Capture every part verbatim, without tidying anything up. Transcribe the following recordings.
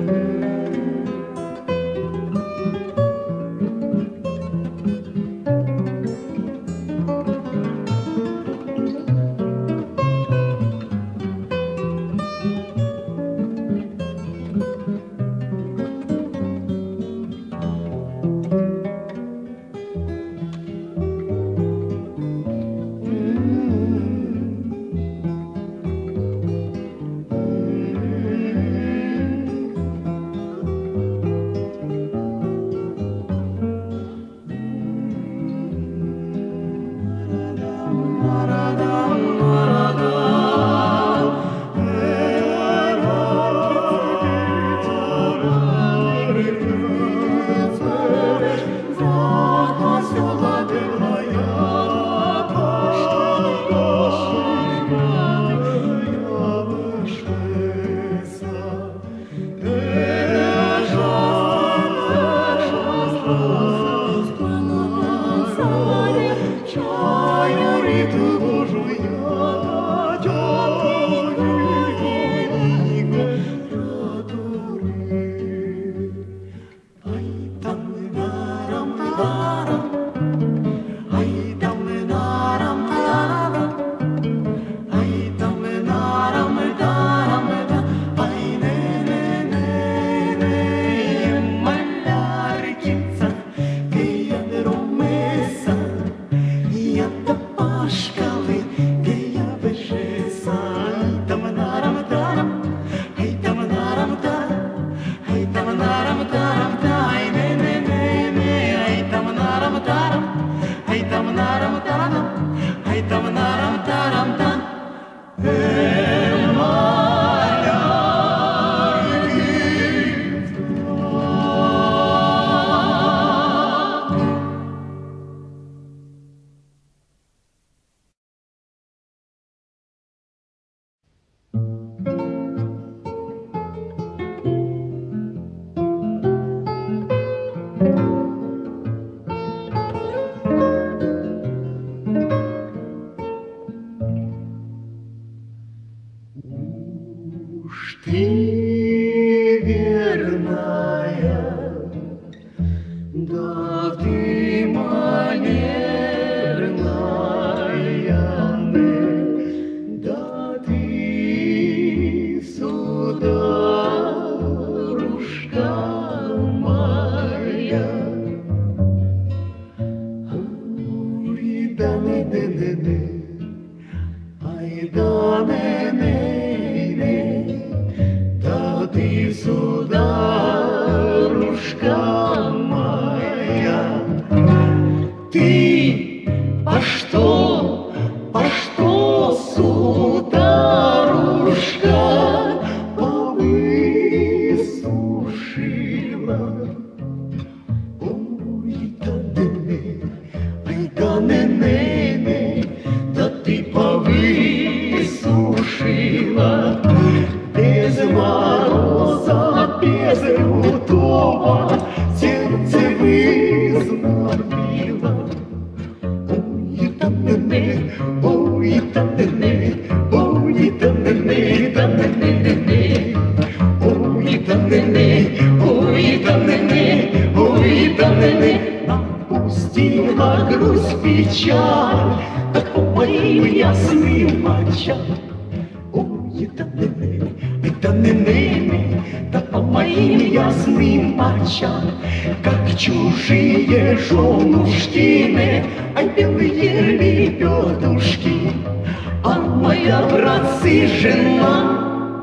Как чужие женушки, ай, белые лебедушки, а моя, братцы, жена.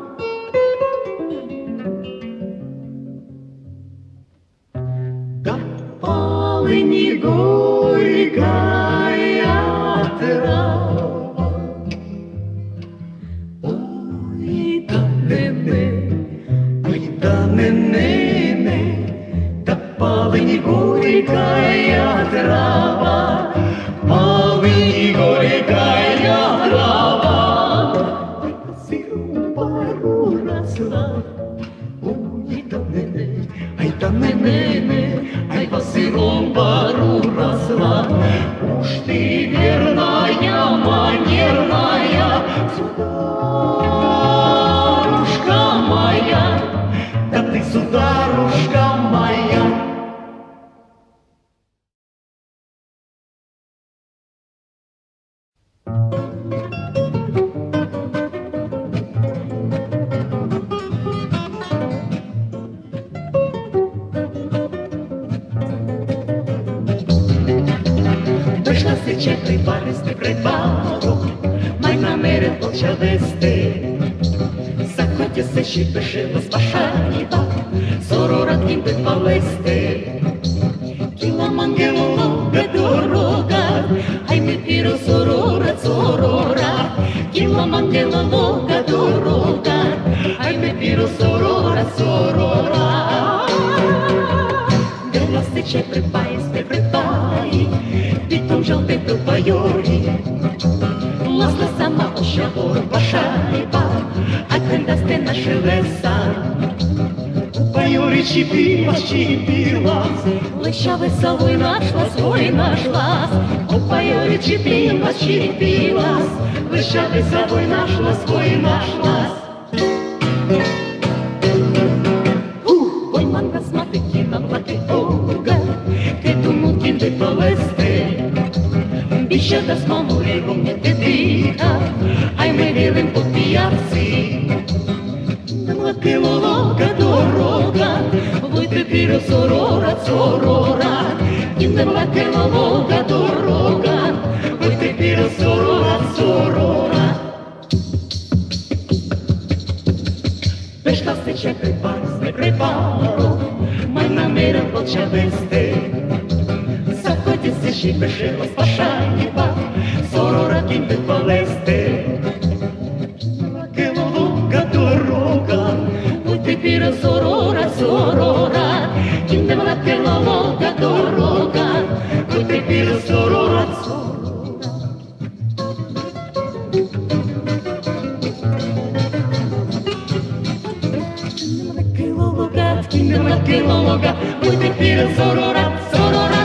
Да полыни горькая трава, ой, да не-не, ой, да не-не. Полыни горькая трава, полыни горькая трава, ай, по сырому пару росла, ой, да не-не, ай, да не-не, ай, по сырому пару росла. Уж ты верная, манерная, сударушка моя, да ты государушка моя. Прийшла сичекли баристи пред баром, май намерен почав вести. Закоті се шипешила спашайба, сорорат ким підпалисти. Кіла мангелолога дорога, ай ми піро сорорат, сорорат. Кіла мангелолога дорога, ай ми піро сорорат, сорорат. Дела сиче припаїсти, припаї, Вітом жовтий тупайорі, ласла сама ощавор пашайба, а кандасте наши леса. Упайорі чіпілась, чіпілась, лища веселой нашлась, ой нашлась. Упайорі чіпілась, чіпілась, лища веселой нашлась, ой нашлась. Ой, манга смати кіна плати ога, ти думав кінди полести. Більше дасть маму рівняти диха, ай ми вілим по піярці. Млакилолога дорога, вийти піро сорора, сорора. Кінде млакилолога дорога, вийти піро сорора, сорора. Пешка стече припарс, не припару, май намерен почав вести. Заході се шипешила спашайба, сорора кінде полести. Млакилолога дорога, вийти піро сорора, сорора. Кінде млакилолога дорога, вийти піро сорора, сорора. Млакилолога, кінде млакилолога, вийти піро сорора, сорора.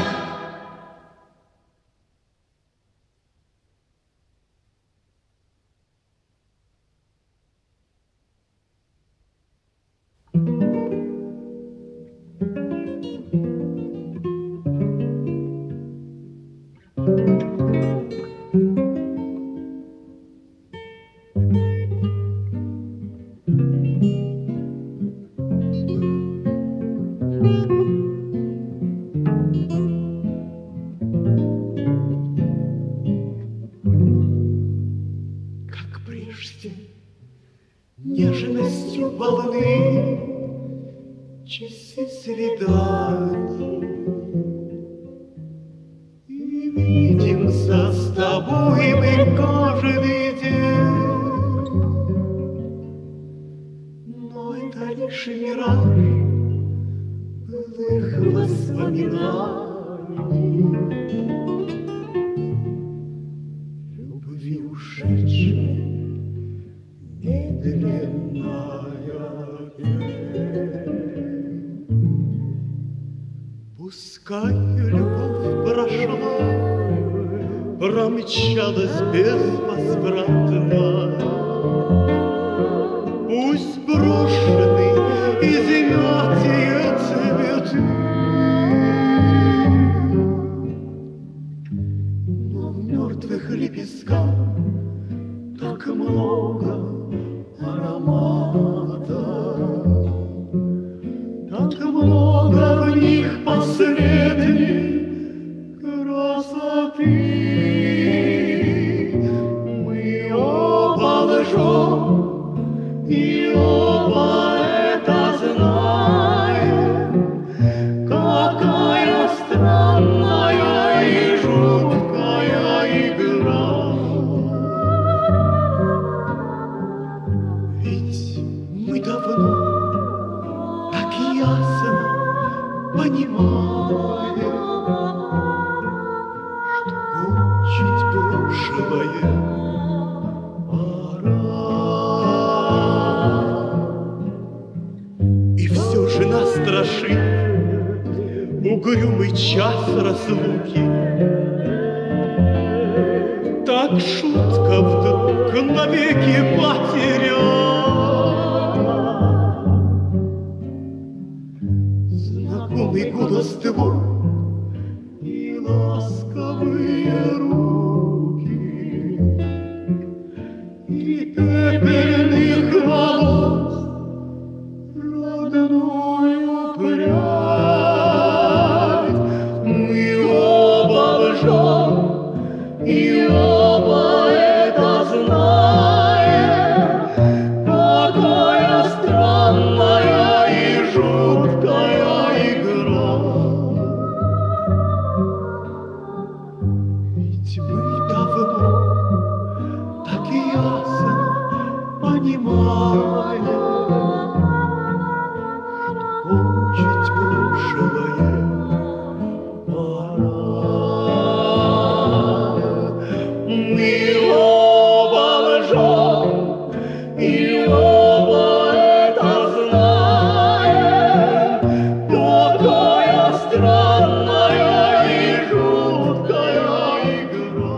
Нежностью полны часы свиданий, и видимся с тобой мы каждый день. Но это лишь мираж былых воспоминаний, любви ушедшей медленная тень. Пускай любовь прошла, промчалась безвозвратно, пусть брошены измятые цветы, но в мертвых лепестках так много аромата, так много в них последней красоты. Мы оба лжем и оба это знаем. Какая странная и жуткая игра. Ведь мы давно так ясно понимаем, что кончить прошлое пора. И все же нас страшит угрюмый час разлуки. Так шутка вдруг навеки потеряла. знакомый голос твой и ласковые руки, и пепельных волос родную прядь. Мы оба лжем, и оба это знаем. Какая странная и жуткая игра. Ведь мы давно так ясно понимаем, что кончить прошлое пора. Мы оба лжем, и оба это знаем. Какая странная и жуткая игра.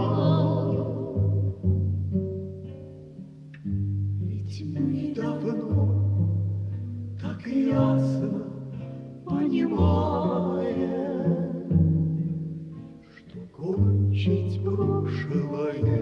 Ведь мы давно так ясно понимаем, что кончить прошлое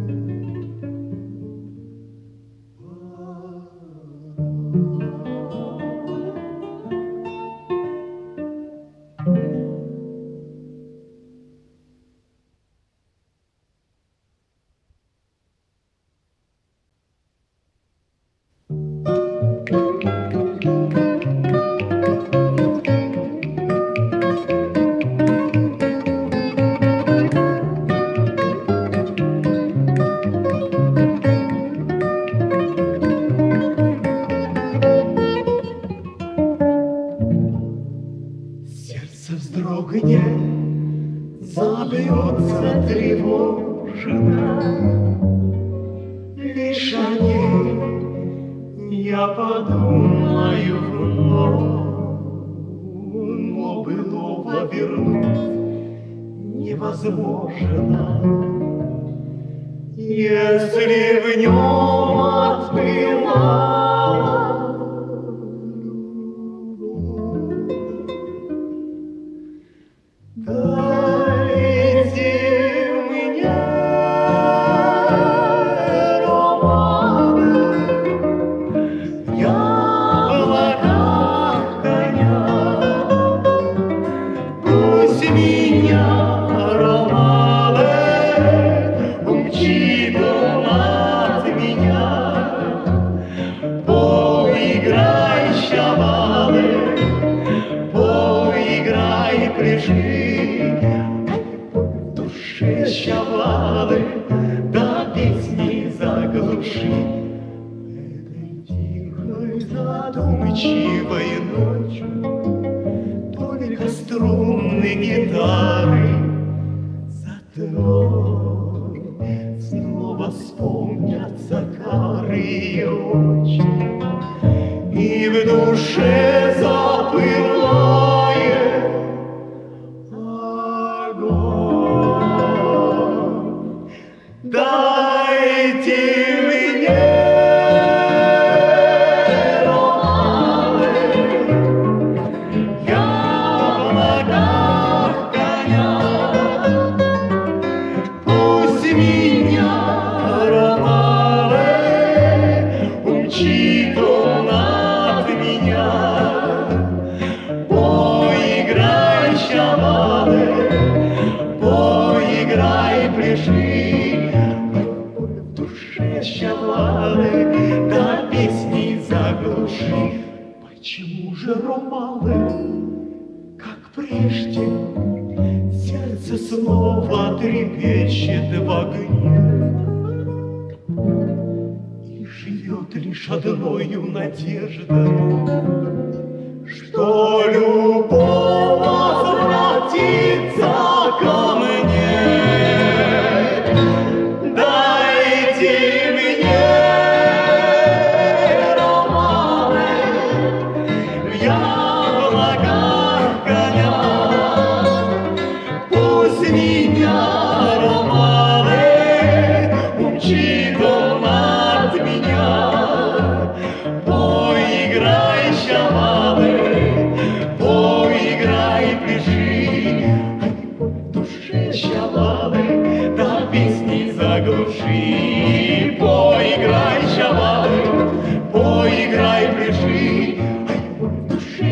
вздрогнет, забьется тревожно. Лишь о ней я подумаю вновь, но былого вернуть невозможно, если в нем отбывала щавали, да песни заглуши. Этой тихой задумчивой ночью только струнные гитары затронут. Снова вспомнятся карые очи, и в душе запылает огонь. Дайте мне романы, я в ногах коня. Пусть меня романы умчит он от меня. Поиграй, щавалы, поиграй, пляши. В душе щавалы, да песни заглуши. Почему же романы, как прежде, сердце снова трепещет в огне и живет лишь одною надеждой, что любовь возвратится ко мне. Дайте мне романы, я в ногах коня. Пусть меня романы умчит он от меня. Поиграй, щавалы, поиграй.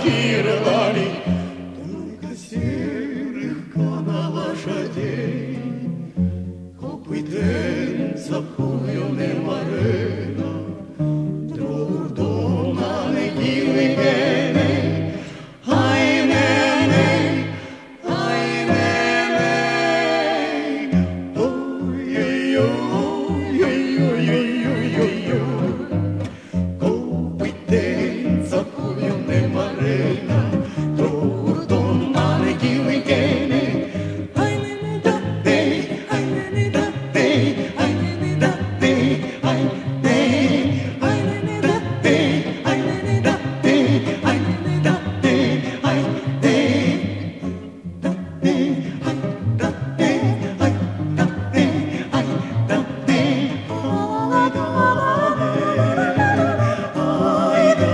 квартировали, только серых на лошадей. Копытен запуленный марена, трудом на негилы гены. Ай, неней, ай, неней, ой-ой-ой-ой-ой-ой-ой-ой-ой. Копытен запуленный марена, трудом на негилы гены. Ай, неней, да, эй, ай, неней, да, эй, ай, неней, да, эй, ай, эй, ай, неней, да, эй, ай, неней, да, эй, ай, неней, да, эй, ай, эй, да, эй, ай, да, эй, ай, да, эй, ай, да, эй. Ай, да,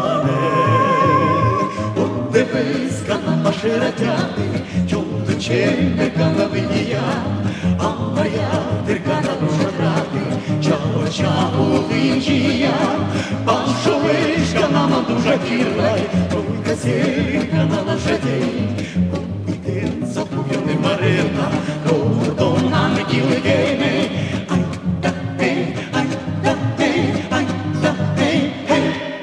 от дивись, канапа широтяти, чудо чемпика на виния, а моя дирка душа грати, чао-чао вінчія, пашовишка нам дуже кірлай, только сірка на лошадей, купити запуяний марина, кордон на неділи гейни. Ай, да, ей, ай, да, ей, ай, да, ей, ей.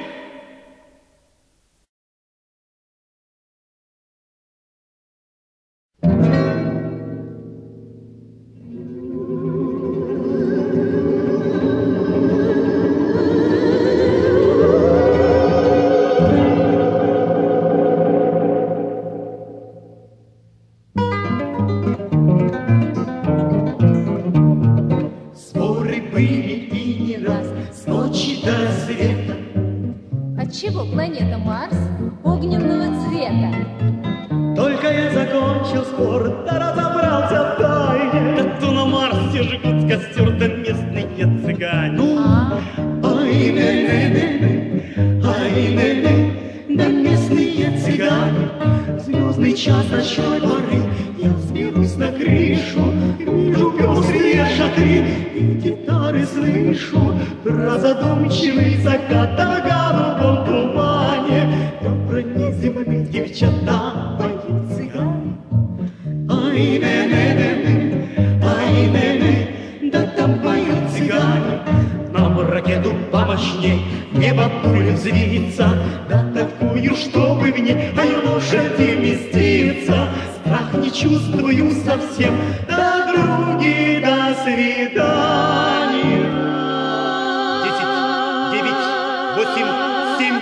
Споры были и не раз, с ночи до света. Отчего планета Марс огненного цвета? Только я закончил спор, да разобрался в тайне. Да то на Марсе жгут костер, да местные цыгане. Ну, ай, не-не-не, ай, не-не, да местные цыгане. Звездный час ночной поры, я взберусь на крышу, вижу пестрые шатры и гитары слышу. Про задумчивый закат о голубом тумане, да про неземных девчата поют цыгане. Ай, не-не-не-не, ай, не-не, да там поют цыгане. Нам ракету помощней, небо пули взвиться, да такую, чтобы в ней ай, лошади вместиться. Страх не чувствую совсем, да, други, до свидания. Десять, девять, восемь, семь.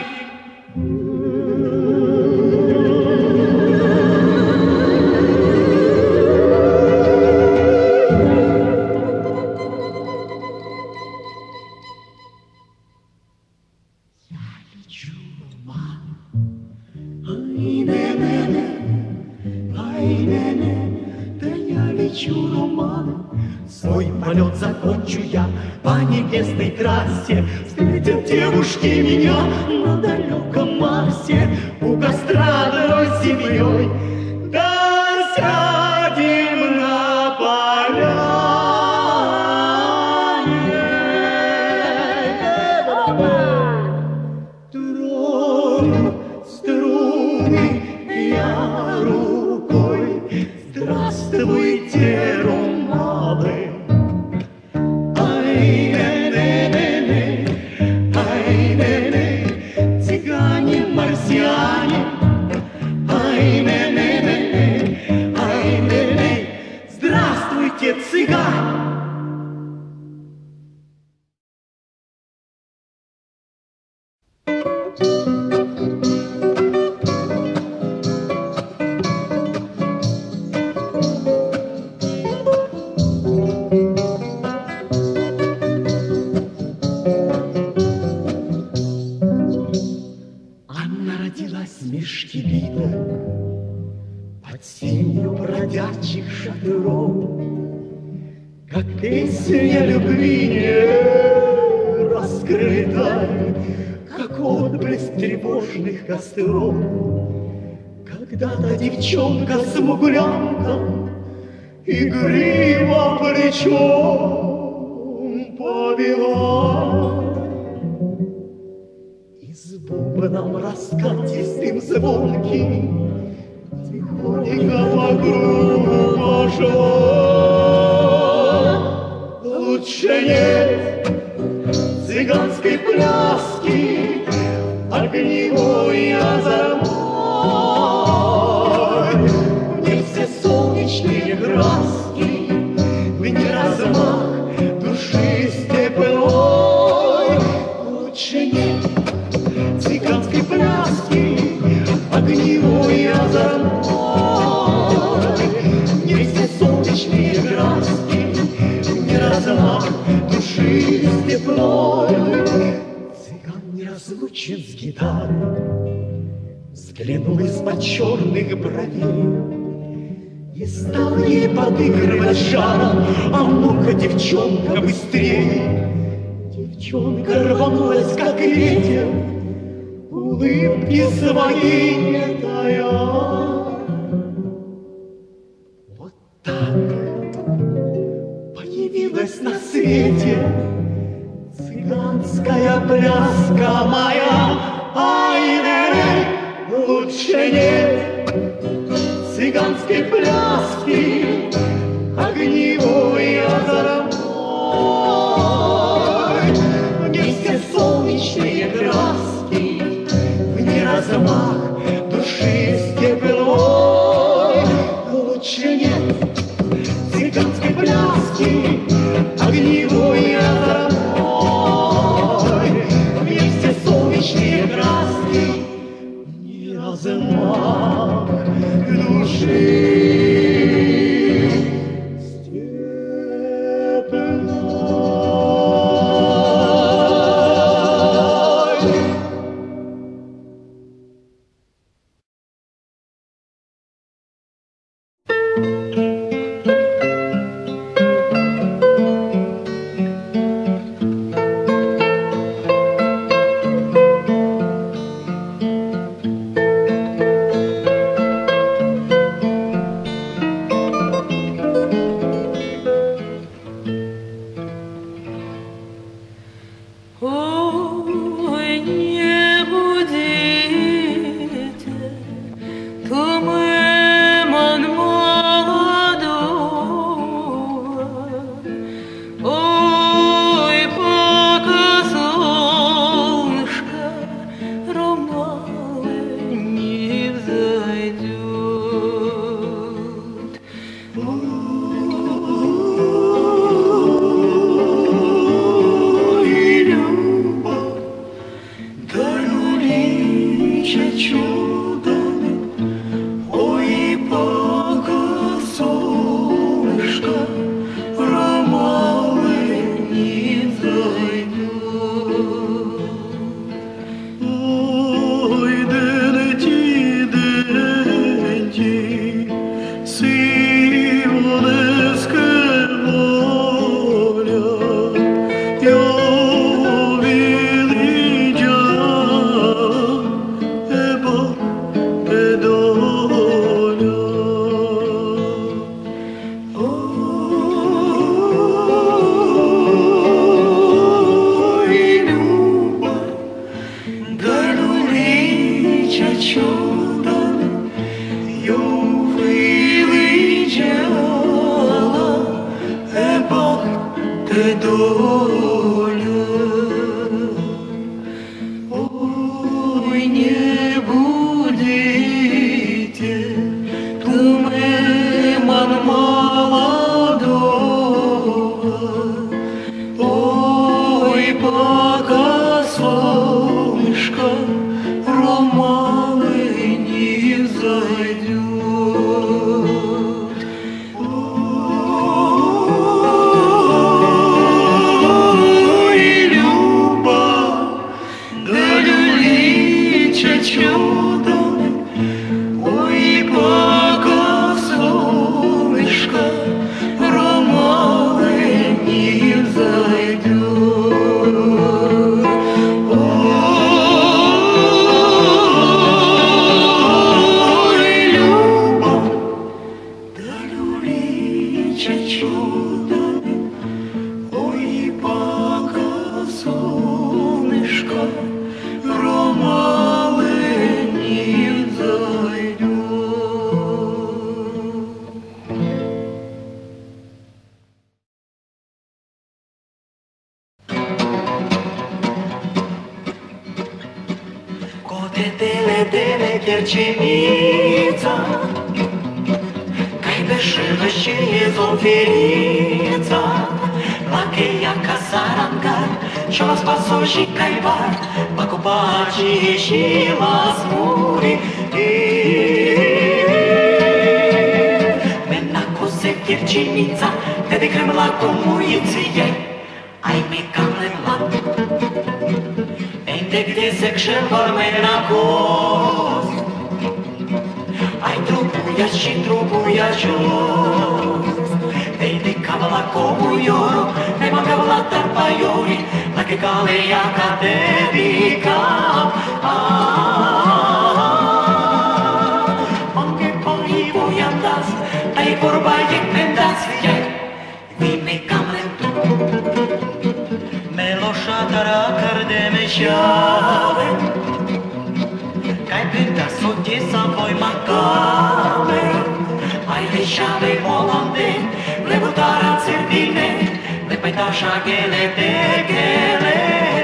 Лечу в ад. Ай, не-не-не, ай, не-не, да я лечу в ад. Свой полет закончу я по небесной трассе. Встретят девушки меня на далеком Марсе. У костра одной семьей, да сядем на поляне. Трону струны я рукой. Здравствуйте, румбы. Ай, не-не-не-не, ай, не-не, цыгане, марсиане. Ай, не-не-не-не, ай, не-не, здравствуйте, цыгане. Анна родилась меж кибиток под сенью бродячих шатров, как песня любви не раскрыта, как отблеск тревожных костров. Когда-то девчонка смуглянка игриво плечом повела. Из бубном раскатистым звонким тихонько по кругу пошло. Лучше нет цыганской пляски, огневой озорной. Не все солнечные краски, не размах души степной. Лучше нет цыганской пляски, огневой озорной. Не все солнечные краски, не размах души степной. Цыган неразлучен с гитарой, взглянул из-под черных бровей и стал ей подыгрывать жаром. А ну-ка, девчонка, быстрее! Девчонка рванулась, как ветер, улыбки своей не тая. Вот так появилась на свете цыганская пляска моя. Ай-ле-ле, лучше нет цыганской пляски, огневой озорной. Не все солнечные краски, не размах души степной. Лучше нет цыганской пляски, огневой озорной. Не все солнечные краски, не размах души степной. Рома. Fotete-le de-le Chercenița, Cai beșelă și e zonfirița, La cheia ca sarangar, Și-o las paso și caibar, Pa cu pacii și las muri. Mena cu se Chercenița, Te de crem la comuiție, Ai mi cam lemlat. Ainda que dizer que chama-me cos, ai trubuias și trubuias jos, ei de cavalla como ioro, ei magava la tarpa iori, la che calea catevica. Anche poi voi andas, dai vorba e pendas, vine camere tu. Meloșatara cărdeme șave, Cai pinta sotie sa voi macame, Ai le șave molande, Le votara țerdine, Le paitașa ghele de ghele.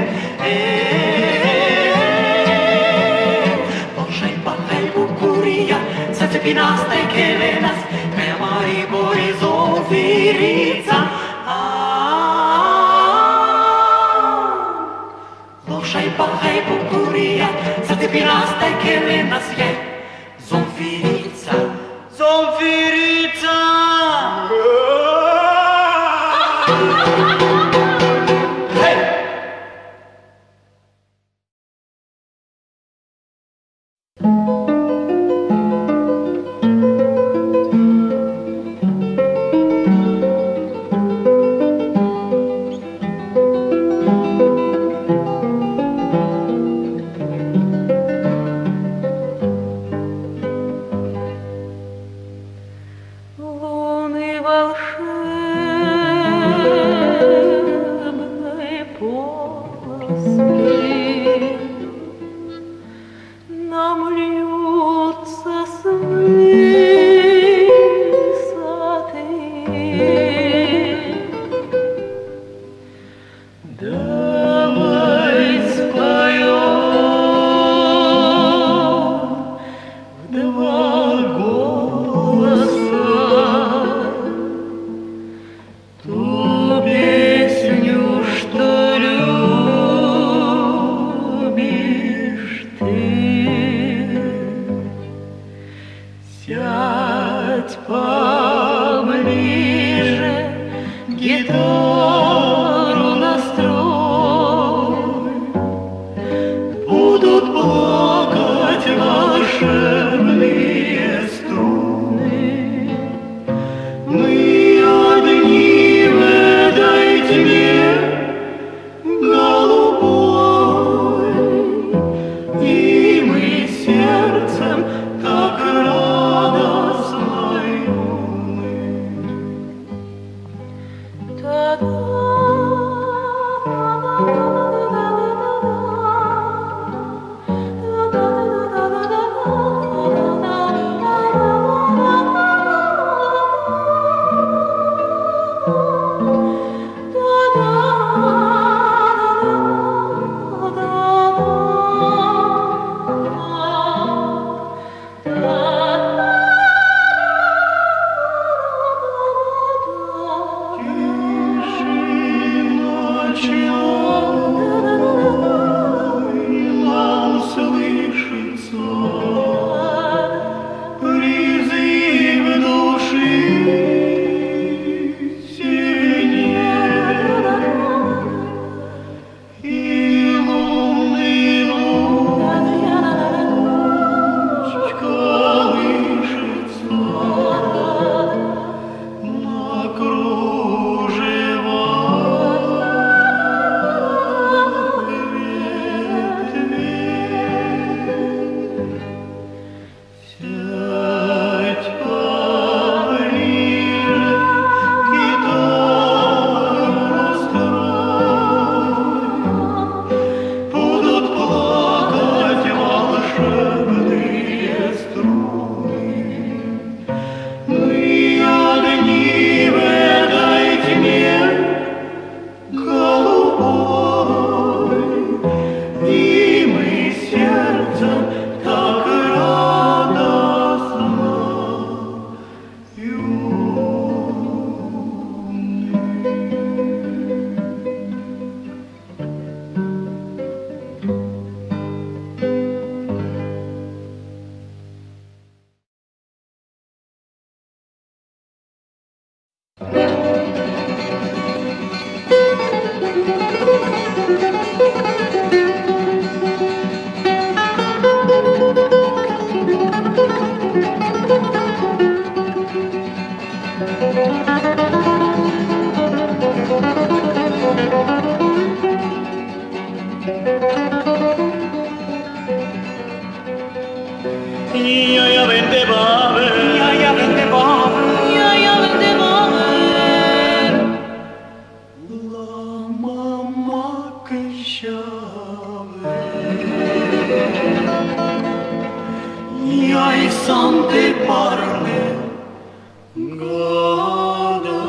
Poșai pahai bucuria, Să ți pinastai chelenas, Pe mari boi zofirița. Loșai pahai bucuria, Să te pinastai chelenas, Zonfirița, Zonfirița. Ja, ja, vente baber. Ja, ja, vente baber. Ja, ja, vente baber. La mama que chave. Ja, i sante parle. Gada.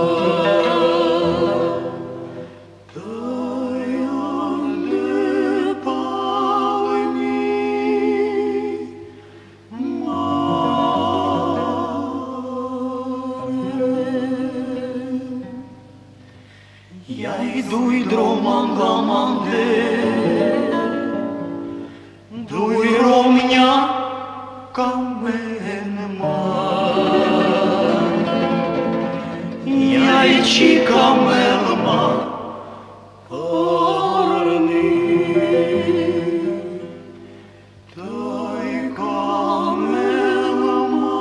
Dui dromanglamande, dui romnia kamenma, jajci kamelma parni, daj kamelma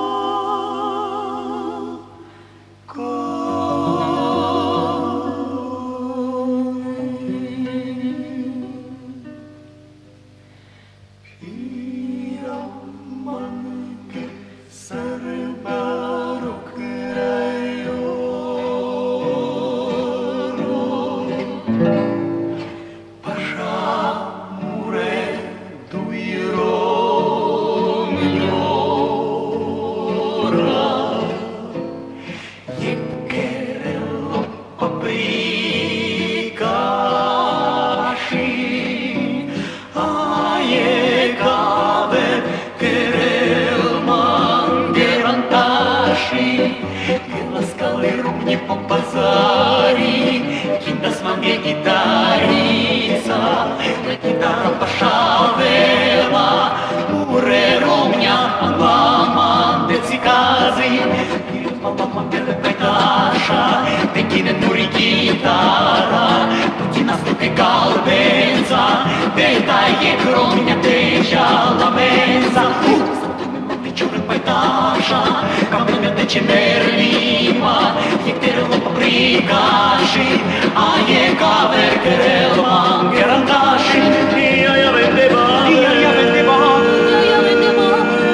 по базарі, кінда сманге гітаріца, на гітара пошавела, уре ромня, англама, де цикази, мама беле пайташа, де кине нури гітара, туті наступи калбенца, де дає ромня, де жаламенца, Чури пайташа, каменя тече мерліма, як терело паприкаші, а є кавер керелма, герандаші. Я я венде бабе, я я венде бабе, я я венде бабе.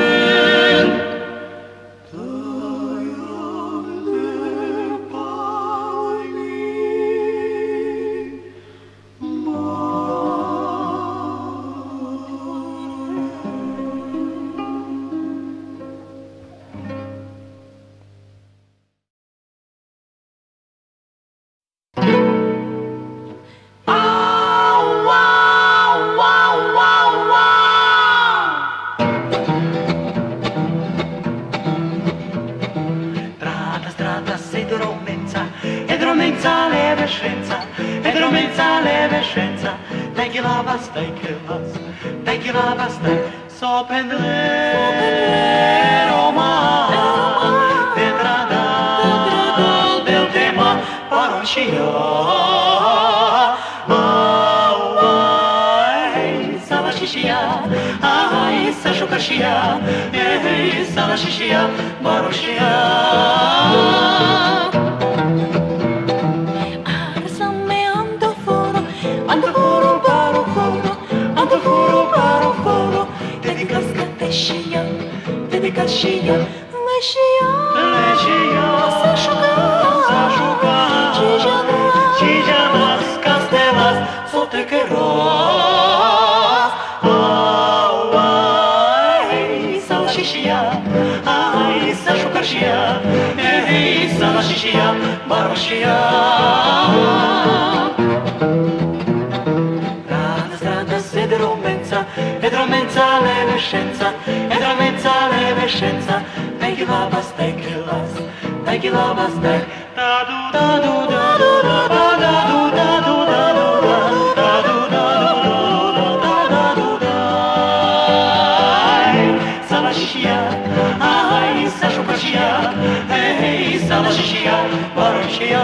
Та Dai che la basta, dai che la dai che la basta, so pendere Roma, pedrada del tema paroncia, ai sala shishia, ai sa shukashia, ai sala shishia, paroncia. Leșia, dedicat și ea, leșia, leșia, s-a jucat, s-a jucat, Cija nas, castelas, sote que ros, au, ai, s-a la shishia, ai, s-a jucat și ea, ei, s-a la shishia, baroșia. Edromenza levescenza, edromenza levescenza, dai che la basta, dai che la dai che la basta, da du da du da du da da du da du da du da du da du da da du da. Sala shishia, ai sa shukashia, hey sala shishia, baroshia.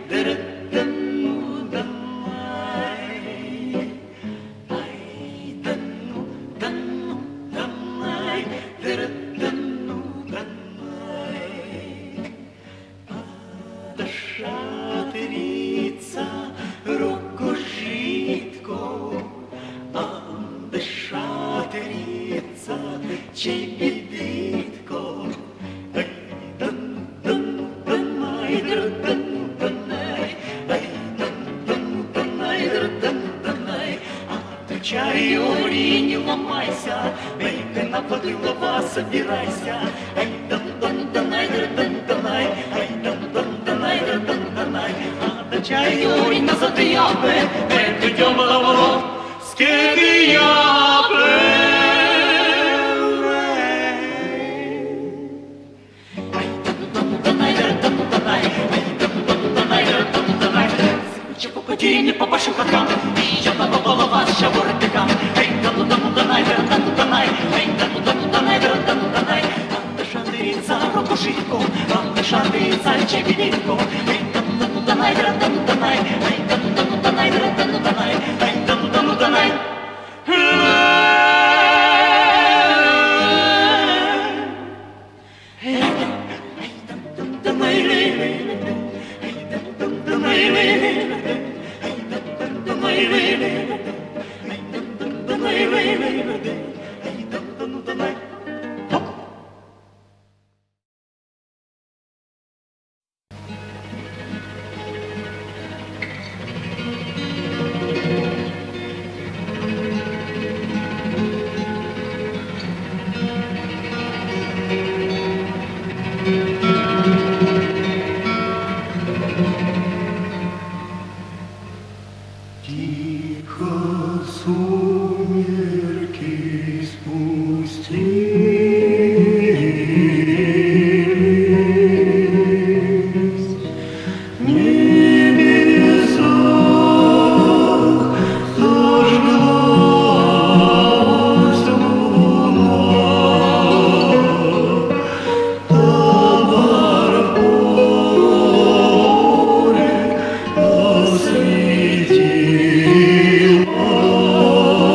Чайори, не ломайся, эй, ты на воды лова собирайся. Ай, дан дан данай, дан данай, ай, дан дан данай, дан данай. А да чайори на задыябе, эй, идем лаво, скидыябе. Ай, дан дан данай, дан данай, ай, дан дан данай, дан данай. Чего поди не по вашим каткам, и я на голова шавор текам. Эй, дану дану данай, дану данай, эй, дану дану данай, дану данай. Анда шатырится рукушитку, анда шатырится чебединку. Эй, дану дану данай, дану данай, эй, дану дану данай, дану данай, эй, дану дану данай. Oh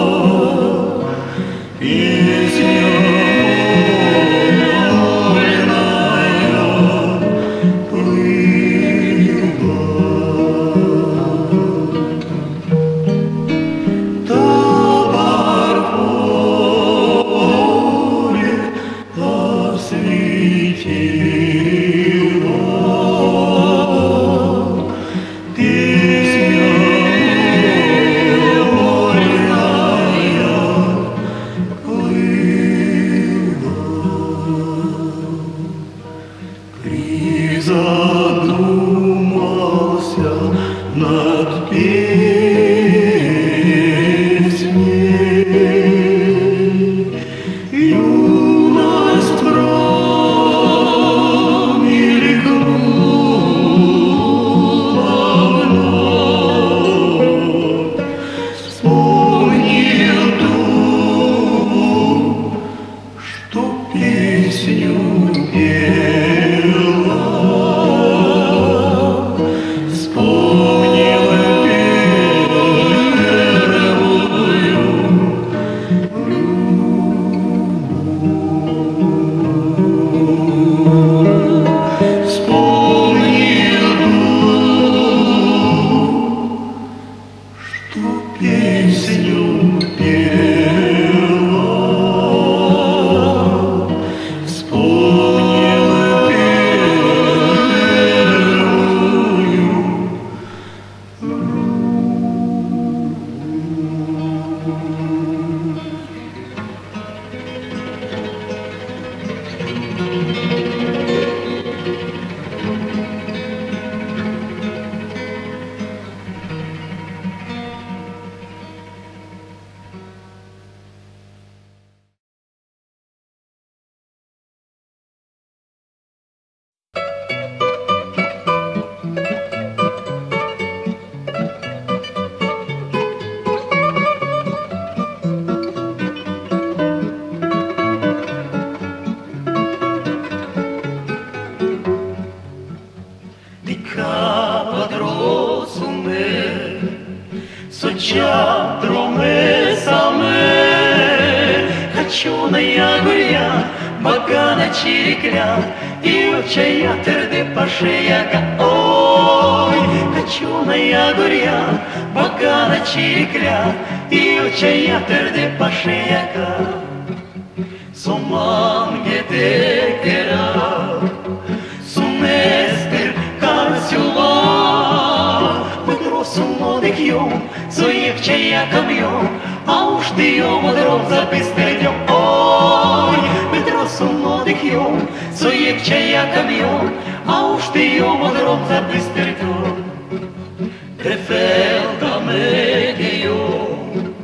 звучат тромесами, Качуная горя, багана чирикля, и очая терде пашеяка. Ой, качуная горя, багана чирикля, и очая терде пашеяка. Соман гедекера, суместер касюла, Мыдросумо декьем, соек чая камьем, а уж ты ё мудром запистердем. Ой, Мыдросумо декьем, соек чая камьем, а уж ты ё мудром запистердем. Трефелда медио,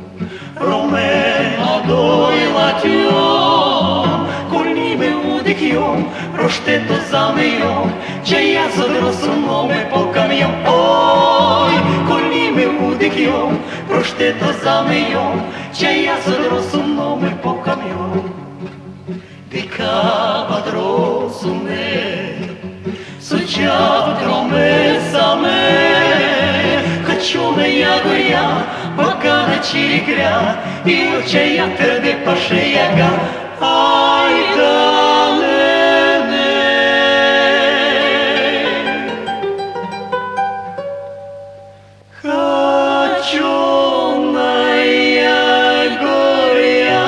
Ромена дойлатьем, Кольниме удекьем, Роштето замеем, Чая задросуноме по камьем. Ой, Кольниме удекьем, Роштето замеем, Чая задросуноме по камьем. Дека бадросуне, Сучат тромесаме, Качуная горя, багана чирикля, и очая терде пашеяга. Ай да не. Качуная горя,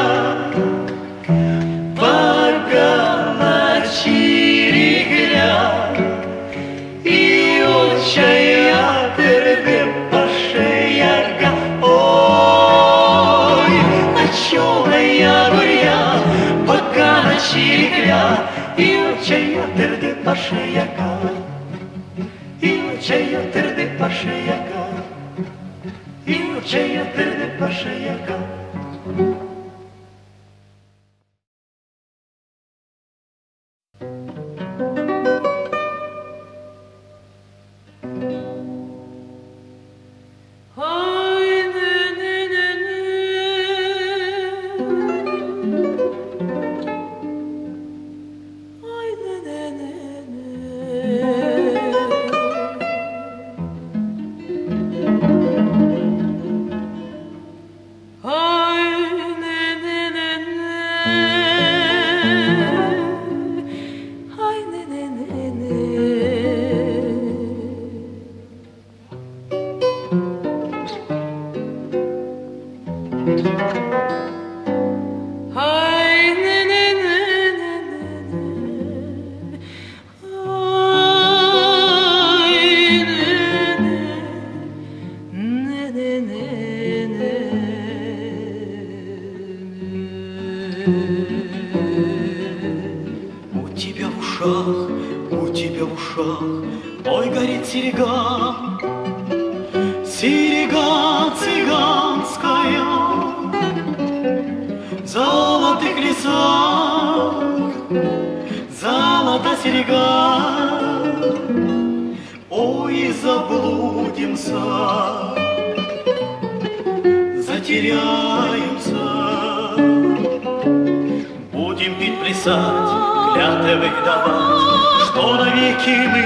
багана чирикля, и очая терде пашеяга. Ой, качуная горя, багана чирикля, и очая терде пашеяга. И очая терде пашеяга. И очая терде пашеяга. У тебя в ушах, у тебя в ушах, ой, горит серега, серега цыганская, в золотых лесах, золота серега, ой, заблудимся, затеряемся, будем пить, плясать, клятвы давать, что навеки мы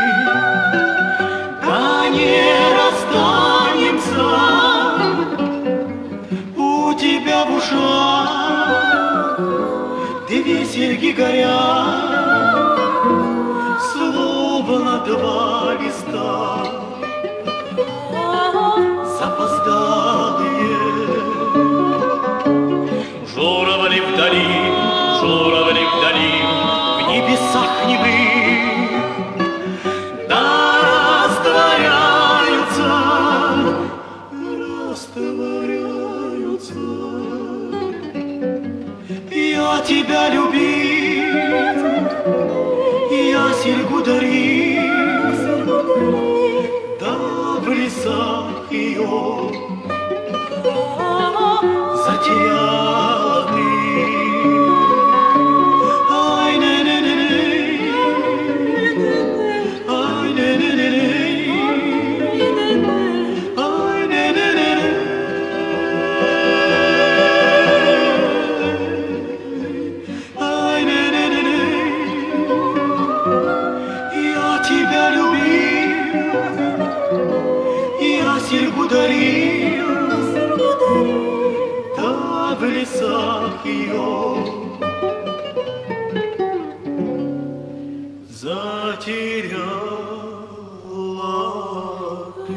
да не расстанемся. У тебя в ушах две серьги горят, словно два листа запоздалые. Журавли вдали, журавли вдали, в небесах немых, да растворяются, растворяются. Я тебя любил, я серьгу дарил, да в лесах ее затерял ты. Ай, не-не-не-не, ай, не-не-не-не, ай, не-не-не-не, ай, не-не-не-не. Я тебя любил, я серьгу дарил, сердцах ее затеряла ты.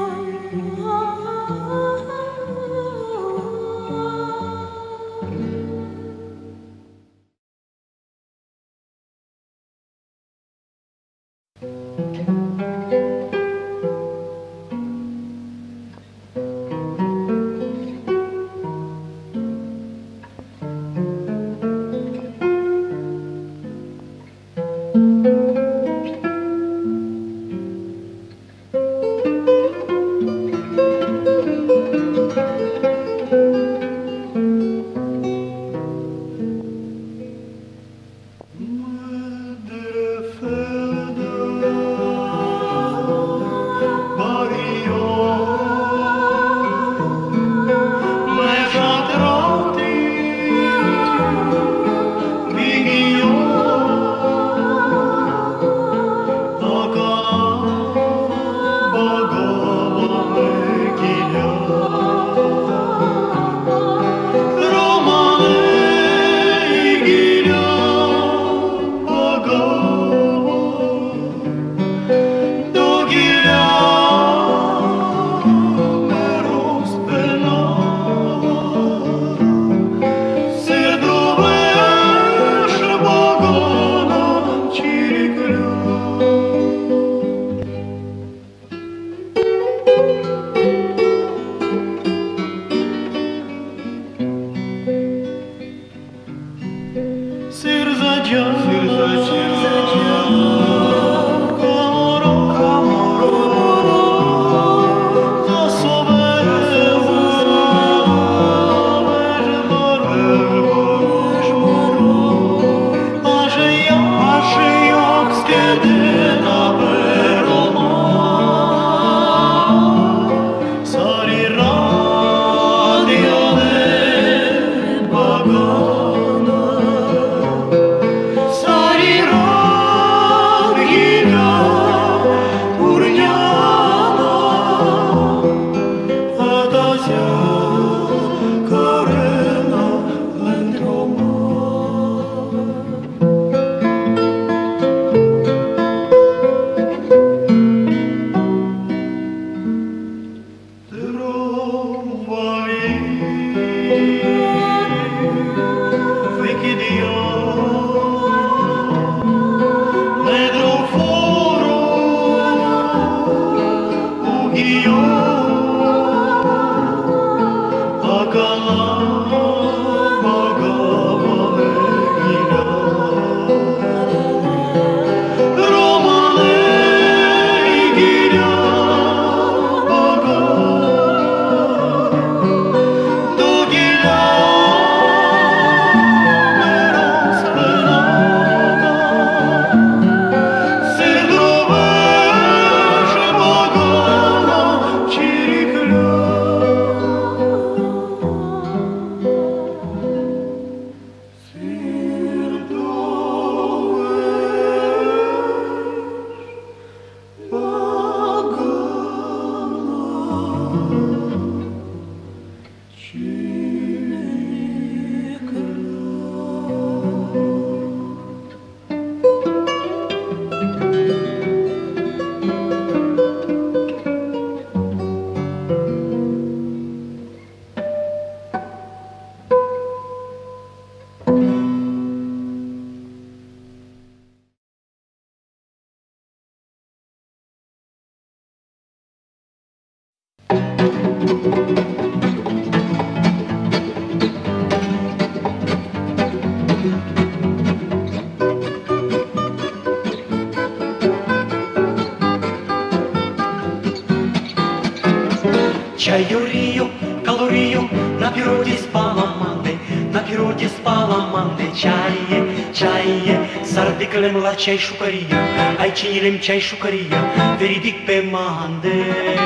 Чайорію, калорію, на природі спала манди, на природі спала манди. Чає, чає, сардикалем ла чай шукарія, ай чинілем чай шукарія, веридик пе манди.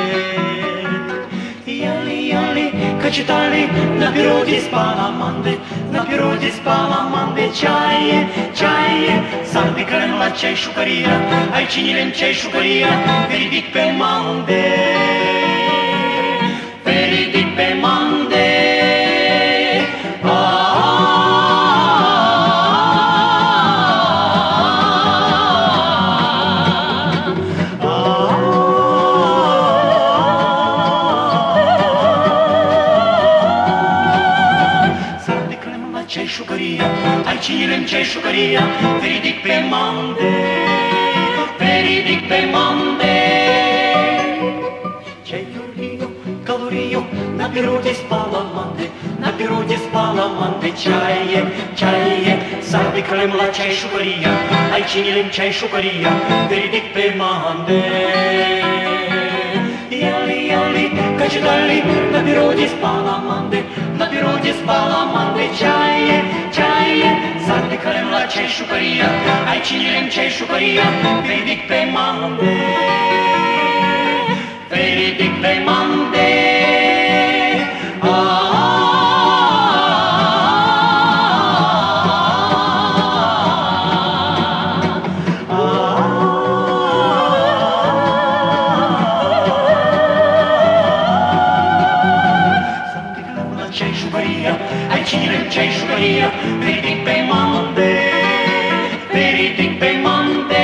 Яли, яли, качетали, на природі спала манди, на природі спала манди. Чає, чає, сардикалем ла чай шукарія, ай чинілем чай шукарія, веридик пе манди. Pe mande, Ai cine ce șucăria, te ridic pe mande, te ridic pe mande. Ce Iuliu, calorio, na природе спала манде, на природе спала манде. Чае, чае, сарди крemla чай șucăria, ai cine ce șucăria, te ridic pe mande. Яли, яли, качдали, на природе спала манде, на природе спала манде. Чае, чае, сарди крemla чай șucăria, ai cine ce șucăria, te ridic pe mande, te ridic pe mande. Ai cine ce șucăria, te ridic pe mande, te ridic pe mande.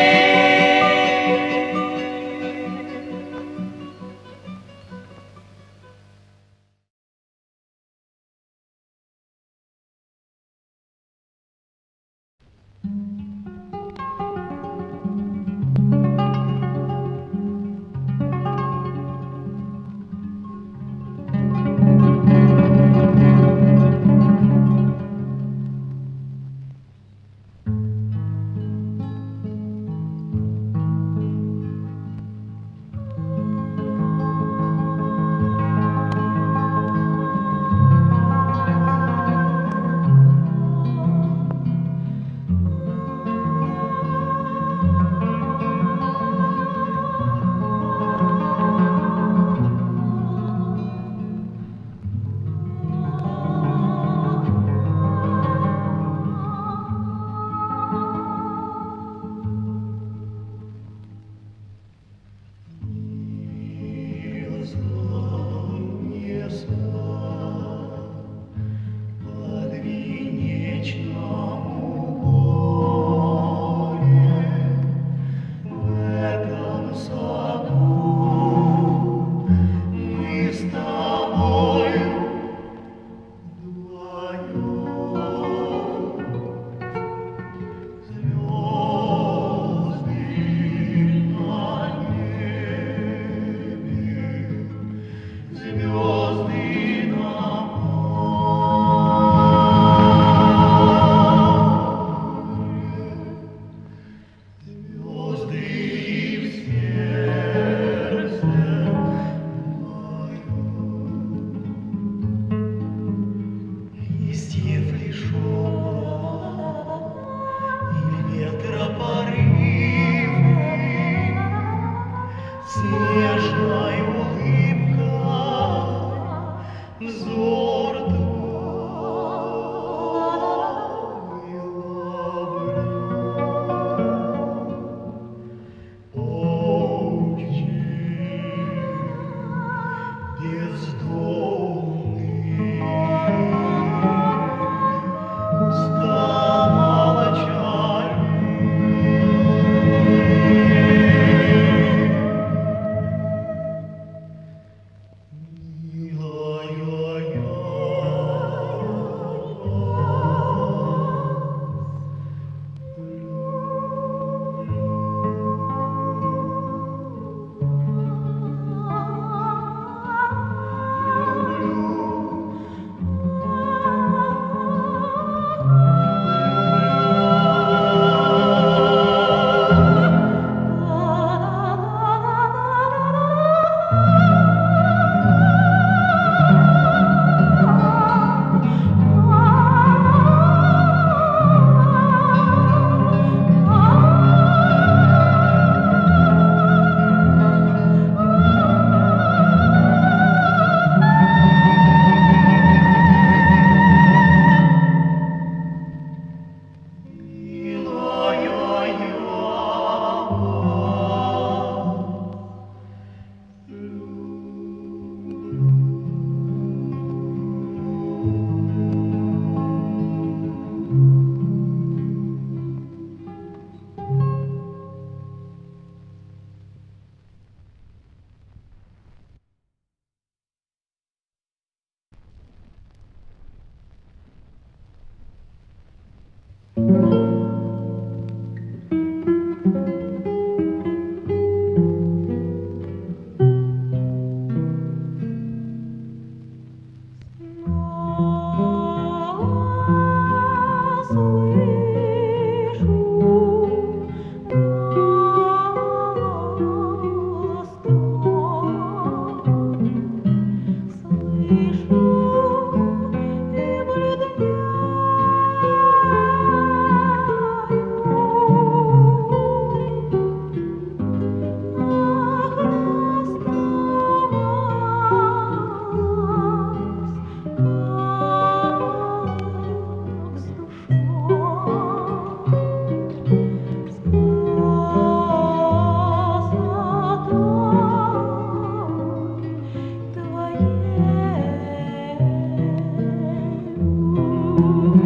Ой,